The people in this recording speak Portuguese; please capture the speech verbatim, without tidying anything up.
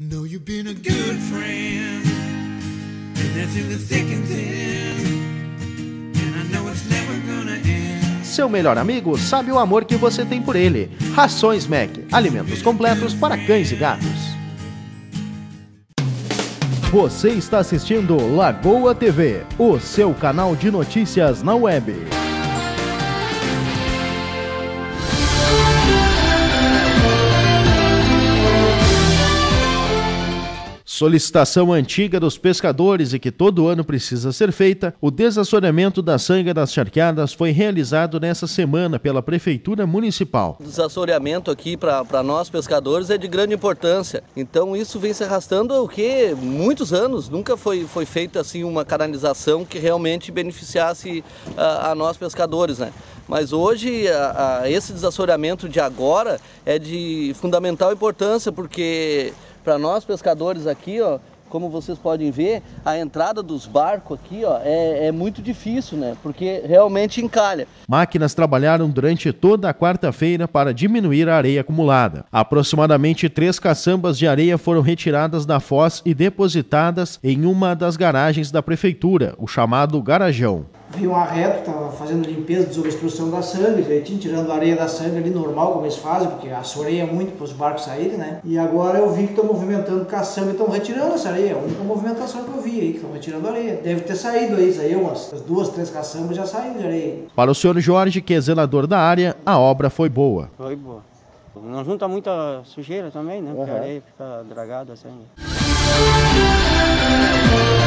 Know you've been a good friend, and that's in the thick and thin, and I know it's never gonna end. Seu melhor amigo sabe o amor que você tem por ele. Rações Mac, alimentos completos para cães e gatos. Você está assistindo Lagoa T V, o seu canal de notícias na web. Solicitação antiga dos pescadores e que todo ano precisa ser feita, o desassoreamento da sanga das charqueadas foi realizado nessa semana pela Prefeitura Municipal. O desassoreamento aqui para nós pescadores é de grande importância, então isso vem se arrastando o que muitos anos, nunca foi, foi feita assim uma canalização que realmente beneficiasse a, a nós pescadores, né? Mas hoje a, a, esse desassoreamento de agora é de fundamental importância, porque para nós pescadores aqui, ó, como vocês podem ver, a entrada dos barcos aqui, ó, é, é muito difícil, né? Porque realmente encalha. Máquinas trabalharam durante toda a quarta-feira para diminuir a areia acumulada. Aproximadamente três caçambas de areia foram retiradas da foz e depositadas em uma das garagens da prefeitura, o chamado garajão. Vi um arreto, estava fazendo limpeza, desobstrução da sanga, direitinho, tirando a areia da sanga ali normal, como eles fazem, porque assoreia muito para os barcos saírem, né? E agora eu vi que estão movimentando caçamba e estão retirando essa areia. É a única movimentação que eu vi aí, que estão retirando a areia. Deve ter saído aí, saiu umas duas, três caçambas já saíram de areia. Para o senhor Jorge, que é zelador da área, a obra foi boa. Foi boa. Não junta muita sujeira também, né? Porque uhum. A areia fica dragada assim.